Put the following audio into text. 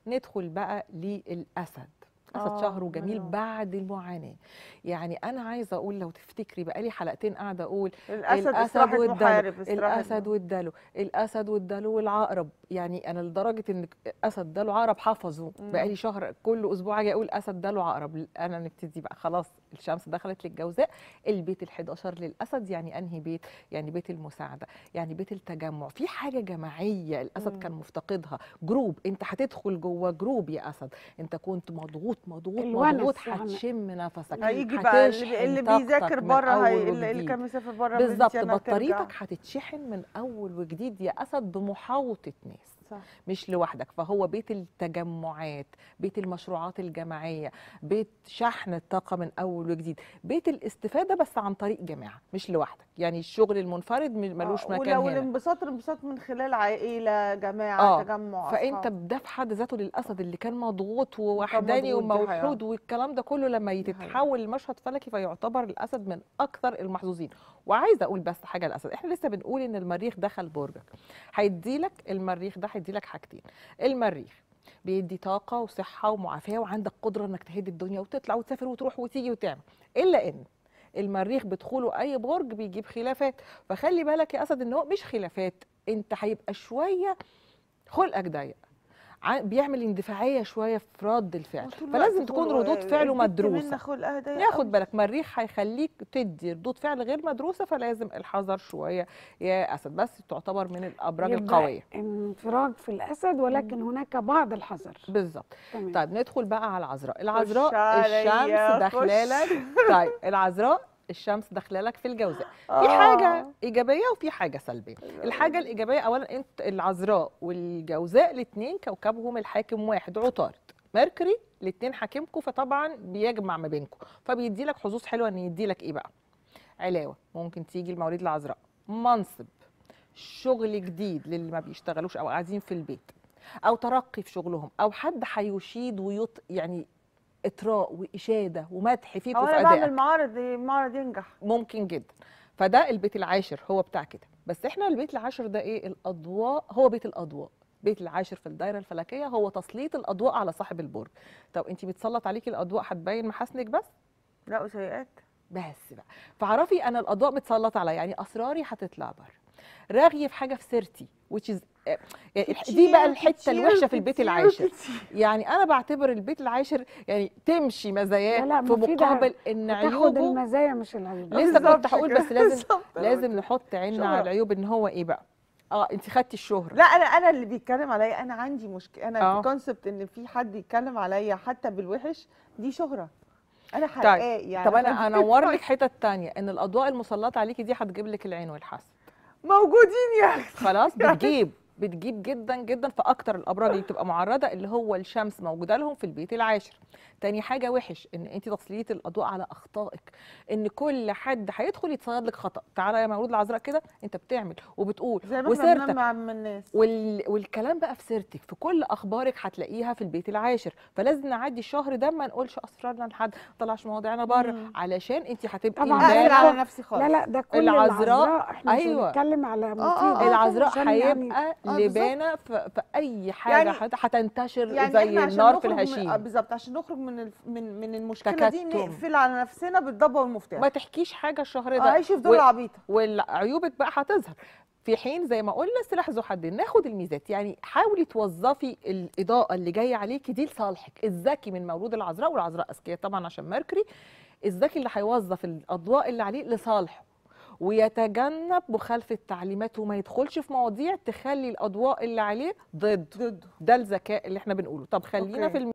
ندخل بقى للأسد. أسد شهره جميل بعد المعاناة. يعني أنا عايزة أقول لو تفتكري بقالي حلقتين قاعدة أقول الاسد استراحه والدلو، محارب، الأسد والدلو، الأسد والدلو والعقرب. يعني أنا لدرجة إن أسد دلو عقرب حفظه بقالي شهر، كل أسبوع أجي أقول أسد دلو عقرب. أنا نبتدي بقى خلاص، الشمس دخلت للجوزاء، البيت ال11 للأسد. يعني أنهي بيت؟ يعني بيت المساعدة، يعني بيت التجمع، في حاجة جماعية الأسد كان مفتقدها. جروب، أنت هتدخل جوه جروب يا أسد. أنت كنت مضغوط مضغوط مضغوط، الونس يعني. هتشم نفسك، هيجي بقى اللي هتشحن بيذاكر طاقتك من بره، اول اللي وجديد. كان مسافر بره بالظبط، فيزيتيانا بطاريتك ترجع. هتتشحن من اول وجديد يا اسد، بمحاوطه ناس، صح. مش لوحدك. فهو بيت التجمعات، بيت المشروعات الجماعيه، بيت شحن الطاقه من اول وجديد، بيت الاستفاده بس عن طريق جماعه مش لوحدك. يعني الشغل المنفرد ملوش مكان ولو هنا. الانبساط من خلال عائله، جماعه، تجمع، فانت اصحاب. ده في حد ذاته للاسد اللي كان مضغوط ووحداني مضغوط، دي حقيقة. وموحود والكلام ده كله، لما دي حقيقة. يتحول لمشهد فلكي فيعتبر الاسد من اكثر المحظوظين. وعايزه اقول بس حاجه، الاسد احنا لسه بنقول ان المريخ دخل برجك، هيديلك المريخ ده هيديلك حاجتين. المريخ بيدي طاقه وصحه ومعافاه، وعندك قدره انك تهدي الدنيا وتطلع وتسافر وتروح وتيجي وتعمل. الا ان المريخ بدخوله اي برج بيجيب خلافات. فخلي بالك يا اسد ان هو مش خلافات، انت هيبقى شويه خلقك ضيق، بيعمل اندفاعيه شويه في رد الفعل، فلازم تكون ردود فعله مدروسه. خلقها ضيق ياخد قوي. بالك، مريخ هيخليك تدي ردود فعل غير مدروسه، فلازم الحذر شويه يا اسد. بس تعتبر من الابراج يبقى القويه. انفراج في الاسد، ولكن هناك بعض الحذر. بالظبط. تمام. طيب ندخل بقى على العذراء. خش العذراء الشمس عليا، داخلالك. خش. طيب العذراء الشمس داخلالك في الجوزاء. في حاجه ايجابيه وفي حاجه سلبيه. الحاجه الايجابيه اولا، انت العذراء والجوزاء الاثنين كوكبهم الحاكم واحد عطارد ميركوري، الاثنين حاكمكم، فطبعا بيجمع ما بينكم، فبيدي لك حظوظ حلوه. ان يدي لك ايه بقى؟ علاوه ممكن تيجي لمواليد العذراء، منصب، شغل جديد للي ما بيشتغلوش او قاعدين في البيت، او ترقي في شغلهم، او حد هيشيد يعني اطراء واشاده ومدح فيك وفي انا ادائك. بعمل معرض ينجح. ممكن جدا. فده البيت العاشر هو بتاع كده. بس احنا البيت العاشر ده ايه؟ الاضواء. هو بيت الاضواء. بيت العاشر في الدايره الفلكيه هو تسليط الاضواء على صاحب البرج. طب انت بتسلط عليكي الاضواء هتبين محاسنك بس؟ لا، وسيئات. بس بقى فاعرفي انا الاضواء متسلطه عليا، يعني اسراري هتطلع بره، رغي في حاجه في سيرتي يعني دي بقى الحته الوحشه في البيت العاشر. يعني انا بعتبر البيت العاشر يعني تمشي مزاياه في مقابل ان بتاخد عيوبه المزايا مش العيوب. لسه كنت هقول، بس لازم نحط عيننا على العيوب. ان هو ايه بقى؟ انت خدتي الشهره. لا، انا اللي بيتكلم عليا، انا عندي مشكله. انا في كونسبت ان في حد يتكلم عليا حتى بالوحش، دي شهره. انا حقيقي طيب. يعني. طب انا انور لك حته تانية، ان الاضواء المسلطه عليكي دي هتجيب لك العين والحسد. موجودين يا اختي. خلاص، بتجيب جدا جدا. في اكتر الابراج اللي بتبقى معرضه اللي هو الشمس موجوده لهم في البيت العاشر. تاني حاجه وحش، ان انت تسليط الاضواء على اخطائك، ان كل حد هيدخل يتصيد لك خطا. تعالى يا مولود العذراء كده، انت بتعمل وبتقول زي ما احنا بنعمل مع الناس. والكلام بقى في سيرتك، في كل اخبارك هتلاقيها في البيت العاشر. فلازم نعدي الشهر ده ما نقولش اسرارنا لحد، ما نطلعش مواضيعنا بره، علشان انت هتبقي طبعا على نفسي خالص. لا ده كل العذراء احنا مش أيوة. بنتكلم على مفيدة. العذراء هيبقى لبانه في اي حاجه يعني هتنتشر يعني زي النار في الهشيم. بالظبط، عشان نخرج من المشكله دي، نقفل على نفسنا بالضبه والمفتاح. ما تحكيش حاجه الشهر ده، عيشي في دور العبيطه، وعيوبك بقى هتظهر. في حين زي ما قلنا سلاح ذو حدين، ناخد الميزات. يعني حاولي توظفي الاضاءه اللي جايه عليكي دي لصالحك. الذكي من مولود العذراء، والعذراء اذكياء طبعا عشان ميركوري، الذكي اللي هيوظف الاضواء اللي عليه لصالحه، ويتجنب مخالفه التعليمات، وما يدخلش في مواضيع تخلي الاضواء اللي عليه ضده. ده الذكاء اللي احنا بنقوله. طب خلينا في